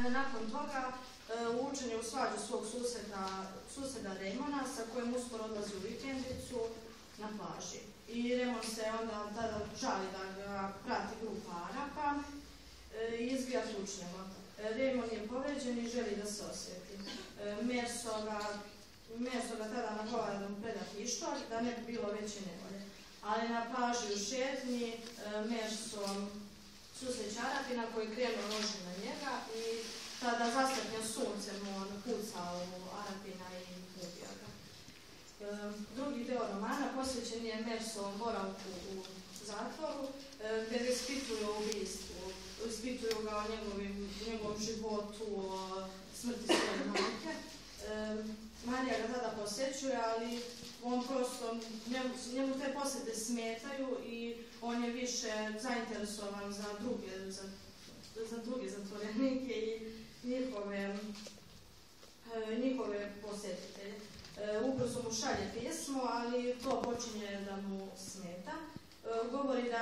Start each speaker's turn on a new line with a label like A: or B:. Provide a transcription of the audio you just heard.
A: Nakon toga učen je u svađu svog suseda Remona, sa kojim uskoro odlazi u vikendicu na plaži. I Remon se onda tada žali da ga prati grupa Arapa i izbija tučnjava. Remon je povređen i želi da se osveti. Merso ga tada nagovara da mu preda pištolj, da ne bi bilo veće nevolje. Ali na plaži u šetnji Merso susreće Arapina koji krenu noži na njega i tada zaslepnja suncem on puca u Arapina i ubija ga. Drugi deo romana posvećen je Mersovom boravku u zatvoru, gdje ga ispituju o ubistvu. Ispituju ga o njegovom životu, o smrti svoje majke. Marija ga tada posjećuje, ali on prosto, njemu te posjete smetaju i on je više zainteresovan za druge zatvorenike i njihove posjetitelje. Ubrzo mu šalje pismo, ali to počinje da mu smeta. Govori da